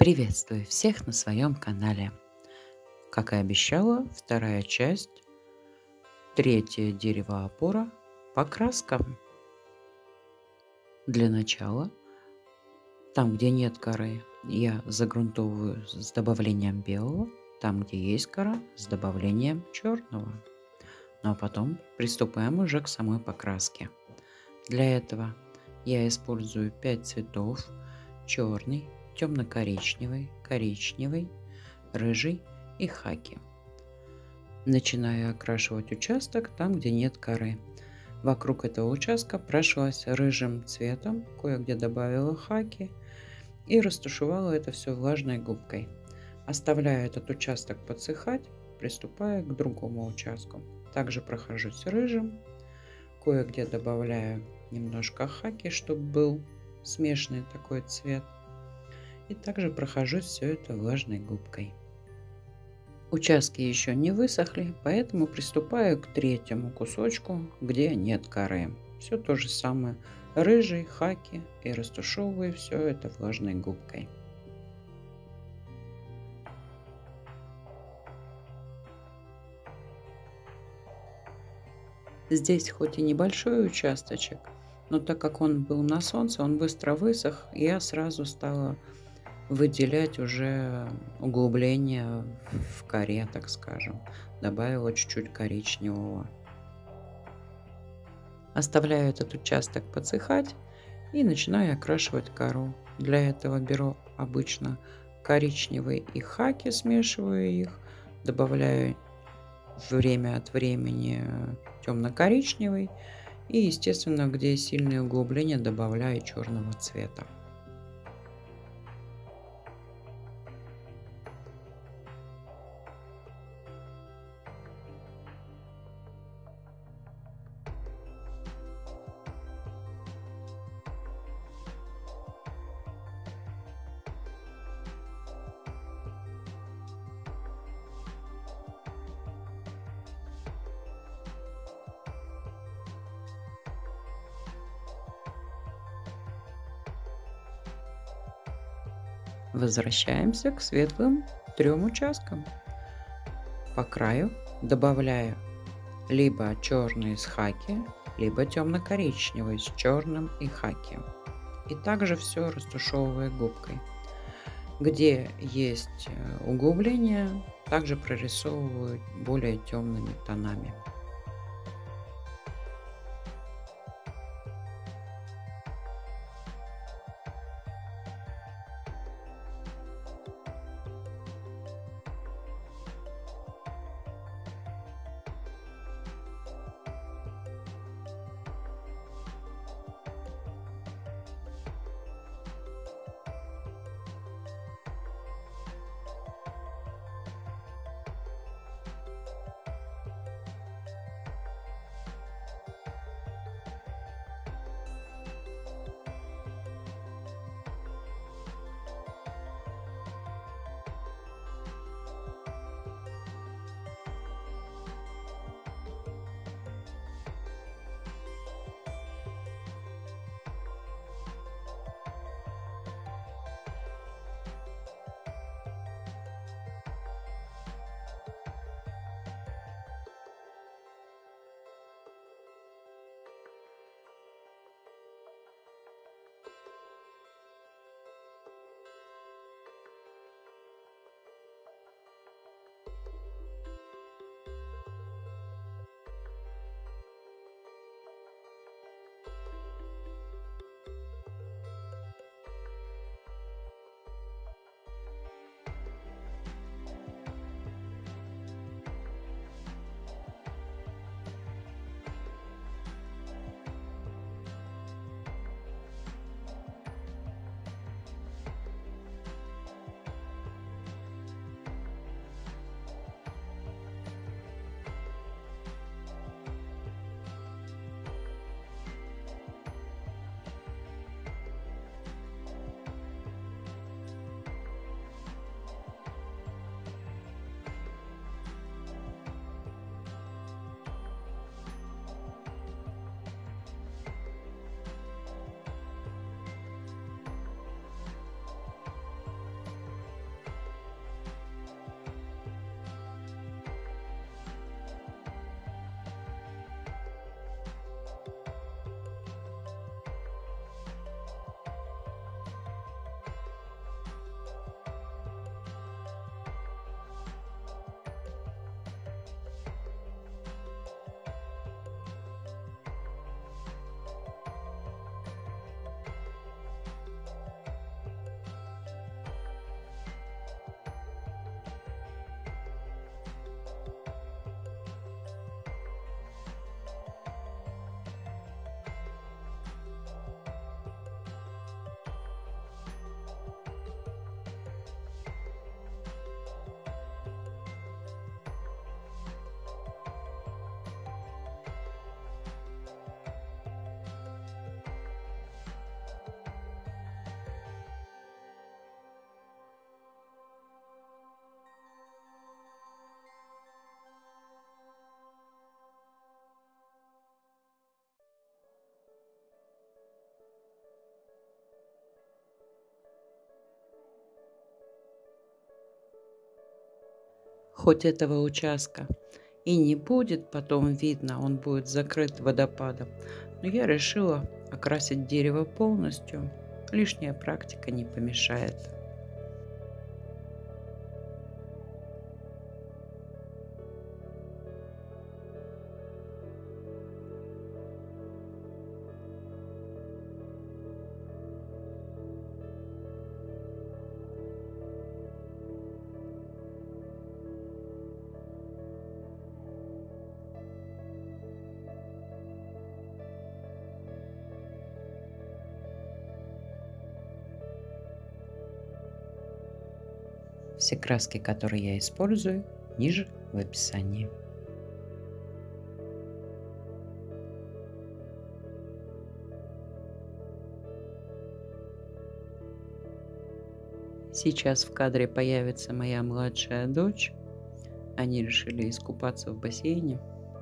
Приветствую всех на своем канале. Как и обещала, вторая часть, третье дерево опора, покраска. Для начала, там где нет коры, я загрунтовываю с добавлением белого, там где есть кора, с добавлением черного. Ну а потом приступаем уже к самой покраске. Для этого я использую 5 цветов: черный, темно-коричневый, коричневый, рыжий и хаки. Начинаю окрашивать участок там, где нет коры. Вокруг этого участка прошлась рыжим цветом, кое-где добавила хаки и растушевала это все влажной губкой. Оставляю этот участок подсыхать, приступая к другому участку. Также прохожусь рыжим, кое-где добавляю немножко хаки, чтобы был смешанный такой цвет. И также прохожусь все это влажной губкой. Участки еще не высохли, поэтому приступаю к третьему кусочку, где нет коры. Все то же самое, рыжий, хаки, и растушевываю все это влажной губкой. Здесь хоть и небольшой участочек, но так как он был на солнце, он быстро высох, и я сразу стала выделять уже углубление в коре, так скажем. Добавила чуть-чуть коричневого. Оставляю этот участок подсыхать и начинаю окрашивать кору. Для этого беру обычно коричневый и хаки, смешиваю их, добавляю время от времени темно-коричневый и, естественно, где сильные углубления, добавляю черного цвета. Возвращаемся к светлым 3 участкам. По краю добавляю либо черный с хаки, либо темно-коричневый с черным и хаки. И также все растушевываю губкой. Где есть углубления, также прорисовываю более темными тонами. хоть этого участка и не будет потом видно, он будет закрыт водопадом, но я решила окрасить дерево полностью. Лишняя практика не помешает. Все краски, которые я использую, ниже в описании. Сейчас в кадре появится моя младшая дочь. Они решили искупаться в бассейне.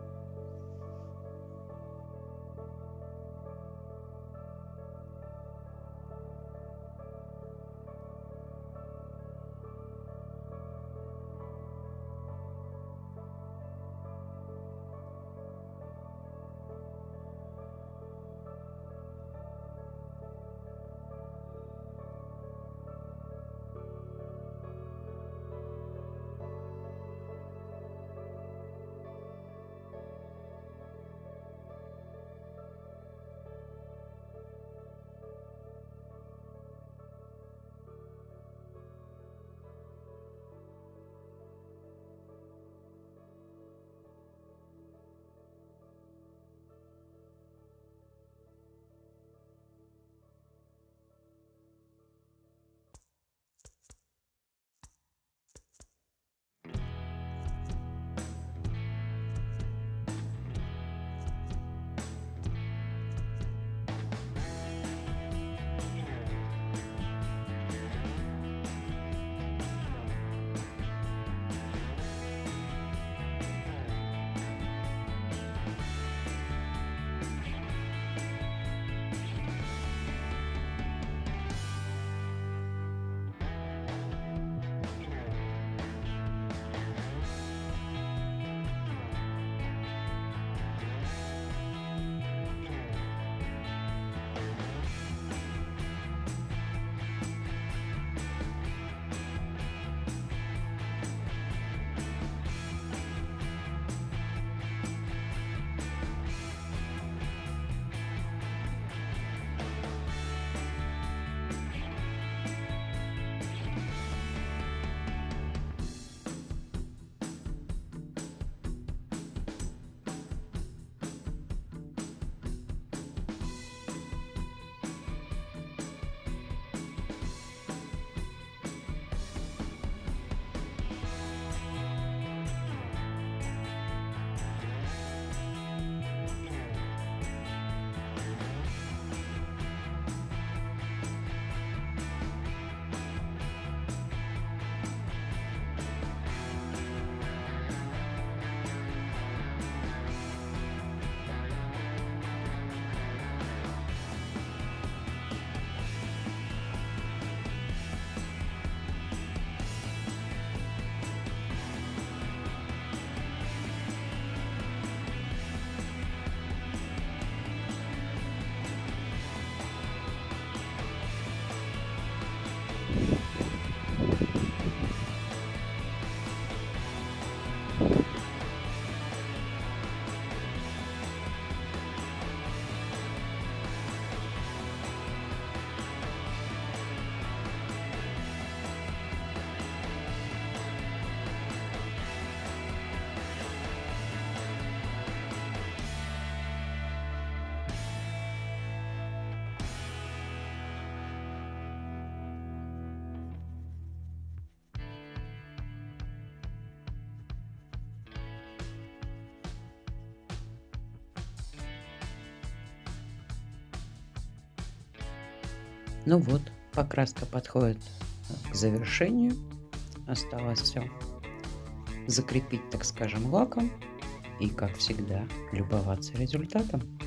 Ну вот, покраска подходит к завершению. Осталось все закрепить, так скажем, лаком. И, как всегда, любоваться результатом.